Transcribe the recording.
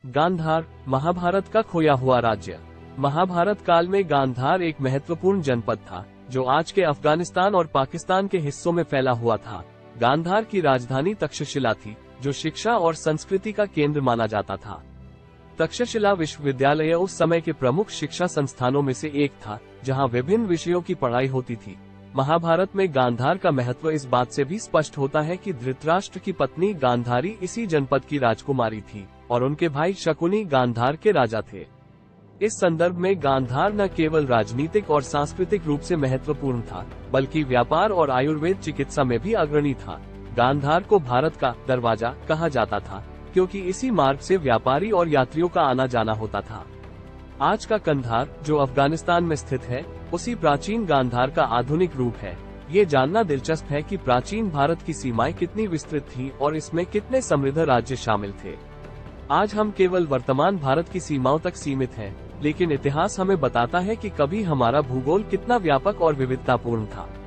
गांधार, महाभारत का खोया हुआ राज्य। महाभारत काल में गांधार एक महत्वपूर्ण जनपद था जो आज के अफगानिस्तान और पाकिस्तान के हिस्सों में फैला हुआ था। गांधार की राजधानी तक्षशिला थी, जो शिक्षा और संस्कृति का केंद्र माना जाता था। तक्षशिला विश्वविद्यालय उस समय के प्रमुख शिक्षा संस्थानों में से एक था, जहां विभिन्न विषयों की पढ़ाई होती थी। महाभारत में गांधार का महत्व इस बात से भी स्पष्ट होता है कि धृतराष्ट्र की पत्नी गांधारी इसी जनपद की राजकुमारी थी और उनके भाई शकुनी गांधार के राजा थे। इस संदर्भ में गांधार न केवल राजनीतिक और सांस्कृतिक रूप से महत्वपूर्ण था, बल्कि व्यापार और आयुर्वेद चिकित्सा में भी अग्रणी था। गांधार को भारत का दरवाजा कहा जाता था, क्योंकि इसी मार्ग से व्यापारी और यात्रियों का आना जाना होता था। आज का कंधार, जो अफगानिस्तान में स्थित है, उसी प्राचीन गांधार का आधुनिक रूप है। ये जानना दिलचस्प है कि प्राचीन भारत की सीमाएं कितनी विस्तृत थीं और इसमें कितने समृद्ध राज्य शामिल थे। आज हम केवल वर्तमान भारत की सीमाओं तक सीमित हैं, लेकिन इतिहास हमें बताता है कि कभी हमारा भूगोल कितना व्यापक और विविधतापूर्ण था।